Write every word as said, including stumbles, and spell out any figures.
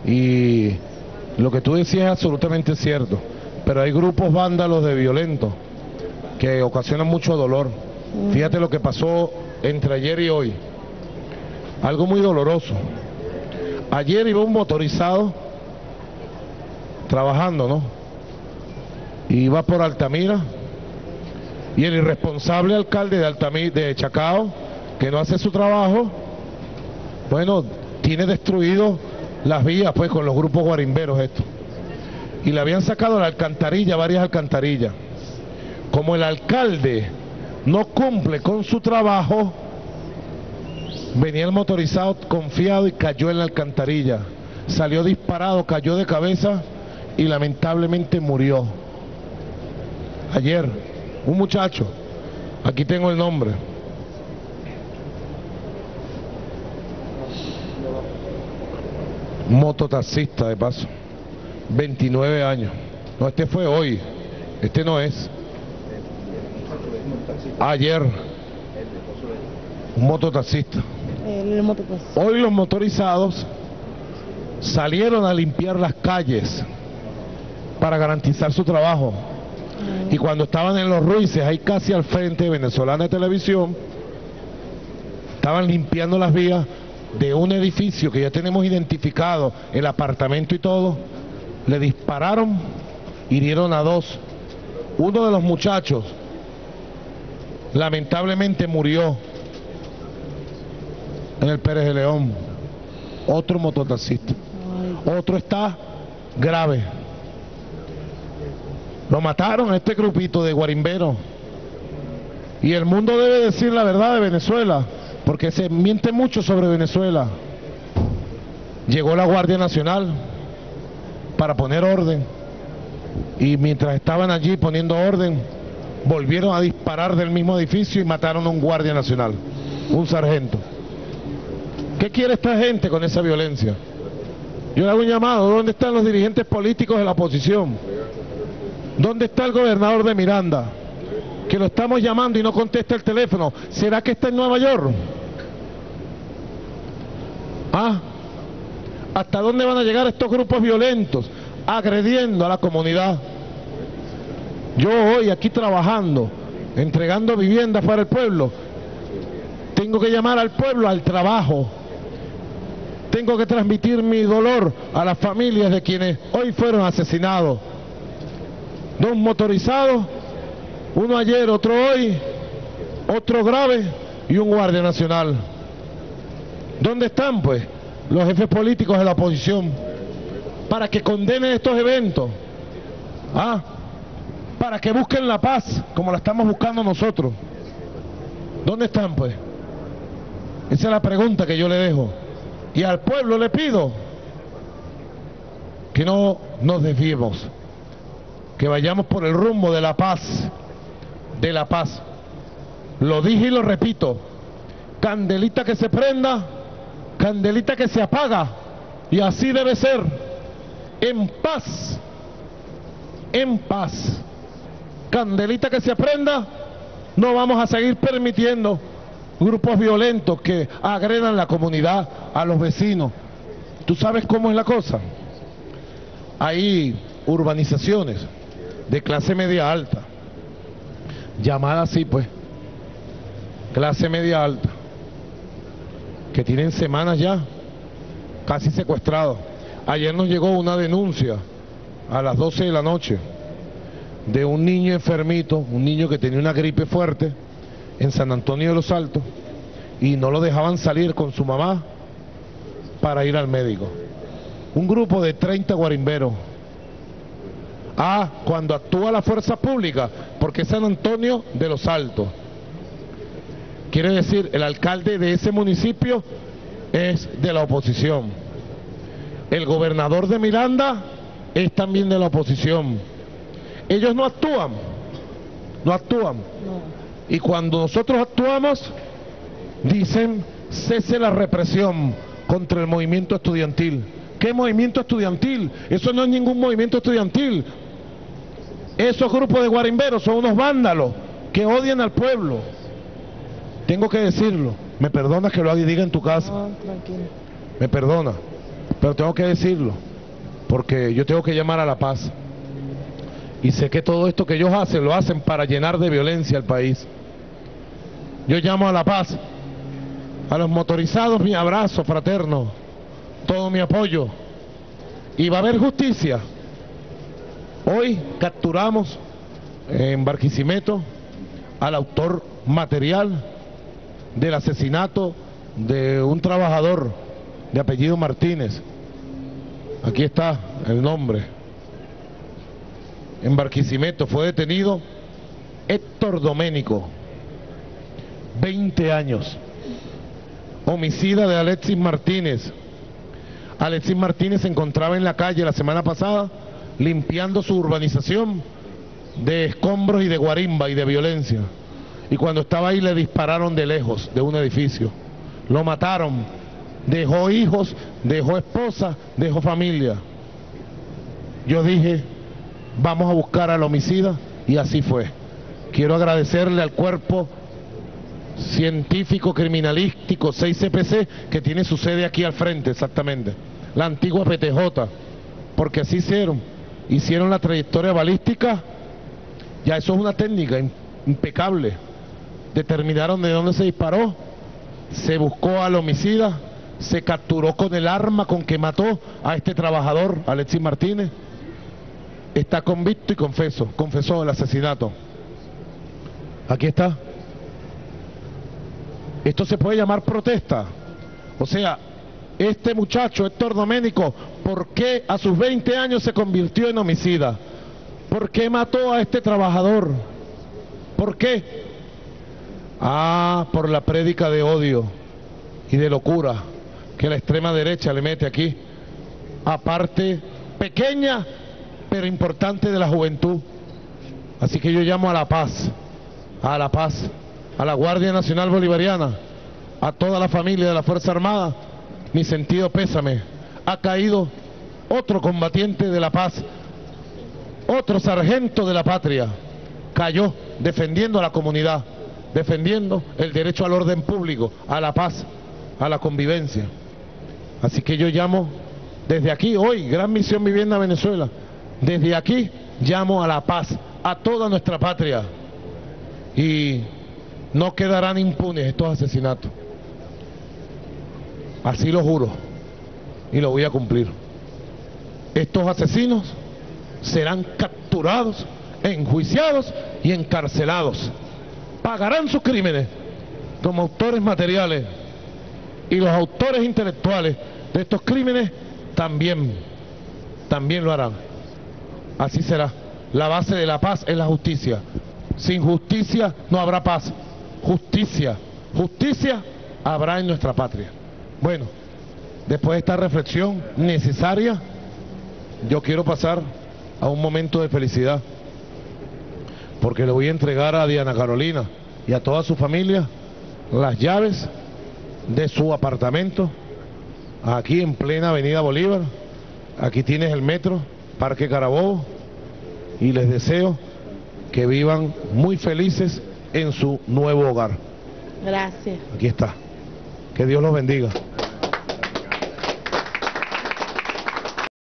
Y lo que tú decías es absolutamente cierto, pero hay grupos vándalos de violentos que ocasionan mucho dolor. Fíjate lo que pasó entre ayer y hoy, algo muy doloroso. Ayer iba un motorizado trabajando, ¿no? Iba por Altamira y el irresponsable alcalde de Altamira, de Chacao, que no hace su trabajo, bueno, tiene destruido las vías pues con los grupos guarimberos esto. Y le habían sacado la alcantarilla, varias alcantarillas. Como el alcalde no cumple con su trabajo, venía el motorizado confiado y cayó en la alcantarilla. Salió disparado, cayó de cabeza y lamentablemente murió. Ayer, un muchacho, aquí tengo el nombre. Mototaxista de paso, veintinueve años. No, este fue hoy, este no es. Ayer, un mototaxista. Hoy los motorizados salieron a limpiar las calles para garantizar su trabajo. Y cuando estaban en los Ruices, ahí casi al frente de Venezolana de Televisión, estaban limpiando las vías de un edificio que ya tenemos identificado, el apartamento y todo. Le dispararon, hirieron a dos. Uno de los muchachos lamentablemente murió en el Pérez de León. Otro mototaxista. Otro está grave. Lo mataron a este grupito de guarimberos. Y el mundo debe decir la verdad de Venezuela, porque se miente mucho sobre Venezuela. Llegó la Guardia Nacional para poner orden, y mientras estaban allí poniendo orden, volvieron a disparar del mismo edificio y mataron a un Guardia Nacional, un sargento. ¿Qué quiere esta gente con esa violencia? Yo le hago un llamado: ¿dónde están los dirigentes políticos de la oposición? ¿Dónde está el gobernador de Miranda? Que lo estamos llamando y no contesta el teléfono. ¿Será que está en Nueva York? ¿Ah? ¿Hasta dónde van a llegar estos grupos violentos agrediendo a la comunidad? Yo hoy aquí trabajando, entregando viviendas para el pueblo, tengo que llamar al pueblo al trabajo. Tengo que transmitir mi dolor a las familias de quienes hoy fueron asesinados. Dos motorizados, uno ayer, otro hoy, otro grave y un guardia nacional. ¿Dónde están pues los jefes políticos de la oposición para que condenen estos eventos? ¿Ah? Para que busquen la paz como la estamos buscando nosotros. ¿Dónde están pues? Esa es la pregunta que yo le dejo. Y al pueblo le pido que no nos desviemos, que vayamos por el rumbo de la paz, de la paz. Lo dije y lo repito: candelita que se prenda, candelita que se apaga, y así debe ser, en paz, en paz. Candelita que se aprenda, no vamos a seguir permitiendo grupos violentos que agredan la comunidad, a los vecinos. ¿Tú sabes cómo es la cosa? Hay urbanizaciones de clase media alta, llamada así pues, clase media alta, que tienen semanas ya casi secuestrados. Ayer nos llegó una denuncia a las doce de la noche de un niño enfermito, un niño que tenía una gripe fuerte en San Antonio de los Altos, y no lo dejaban salir con su mamá para ir al médico. Un grupo de treinta guarimberos. Ah, cuando actúa la fuerza pública, porque es San Antonio de los Altos. Quiere decir, el alcalde de ese municipio es de la oposición. El gobernador de Miranda es también de la oposición. Ellos no actúan, no actúan. No. Y cuando nosotros actuamos, dicen: cese la represión contra el movimiento estudiantil. ¿Qué movimiento estudiantil? Eso no es ningún movimiento estudiantil. Esos grupos de guarimberos son unos vándalos que odian al pueblo. Tengo que decirlo. ¿Me perdonas que lo diga en tu casa? No, tranquilo. ¿Me perdona? pero tengo que decirlo, porque yo tengo que llamar a la paz. Y sé que todo esto que ellos hacen, lo hacen para llenar de violencia al país. Yo llamo a la paz. A los motorizados, mi abrazo fraterno, todo mi apoyo. Y va a haber justicia. Hoy capturamos en Barquisimeto al autor material del asesinato de un trabajador de apellido Martínez. Aquí está el nombre. En Barquisimeto fue detenido Héctor Doménico, veinte años, homicida de Alexis Martínez. Alexis Martínez se encontraba en la calle la semana pasada limpiando su urbanización de escombros y de guarimba y de violencia. Y cuando estaba ahí le dispararon de lejos, de un edificio. Lo mataron. Dejó hijos, dejó esposa, dejó familia. Yo dije, vamos a buscar al homicida, y así fue. Quiero agradecerle al cuerpo científico criminalístico seis C P C, que tiene su sede aquí al frente, exactamente, la antigua P T J, porque así hicieron, hicieron la trayectoria balística, ya eso es una técnica impecable, determinaron de dónde se disparó, se buscó al homicida, se capturó con el arma con que mató a este trabajador, Alexis Martínez, está convicto y confeso, confesó el asesinato. Aquí está. Esto se puede llamar protesta. O sea, este muchacho, Héctor Doménico, ¿por qué a sus veinte años se convirtió en homicida? ¿Por qué mató a este trabajador? ¿Por qué? Ah, por la prédica de odio y de locura que la extrema derecha le mete aquí, aparte pequeña pero importante de la juventud. Así que yo llamo a la paz, a la paz, a la Guardia Nacional Bolivariana, a toda la familia de la Fuerza Armada, mi sentido pésame. Ha caído otro combatiente de la paz, otro sargento de la patria, cayó defendiendo a la comunidad, defendiendo el derecho al orden público, a la paz, a la convivencia. Así que yo llamo desde aquí, hoy, Gran Misión Vivienda Venezuela, desde aquí llamo a la paz, a toda nuestra patria, y no quedarán impunes estos asesinatos. Así lo juro, y lo voy a cumplir. Estos asesinos serán capturados, enjuiciados y encarcelados. Pagarán sus crímenes como autores materiales, y los autores intelectuales de estos crímenes también, también lo harán. Así será. La base de la paz es la justicia. Sin justicia no habrá paz. Justicia, justicia habrá en nuestra patria. Bueno, después de esta reflexión necesaria, yo quiero pasar a un momento de felicidad, porque le voy a entregar a Diana Carolina y a toda su familia las llaves de su apartamento aquí en plena Avenida Bolívar. Aquí tienes el metro, Parque Carabobo, y les deseo que vivan muy felices en su nuevo hogar. Gracias. Aquí está. Que Dios los bendiga.